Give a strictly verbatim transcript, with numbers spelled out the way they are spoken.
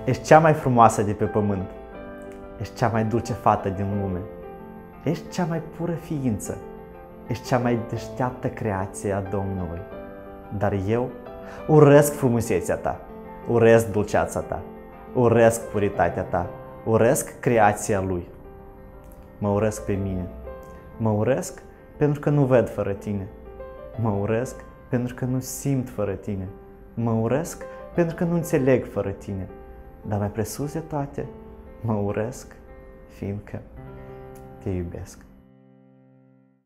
Ești cea mai frumoasă de pe pământ. Ești cea mai dulce fată din lume. Ești cea mai pură ființă. Ești cea mai deșteaptă creație a Domnului. Dar eu urăsc frumusețea ta, urăsc dulceața ta, urăsc puritatea ta, urăsc creația Lui. Mă urăsc pe mine. Mă urăsc pentru că nu văd fără tine. Mă urăsc pentru că nu simt fără tine. Mă urăsc pentru că nu înțeleg fără tine. Dar mai presus de toate, mă urăsc fiindcă te iubesc.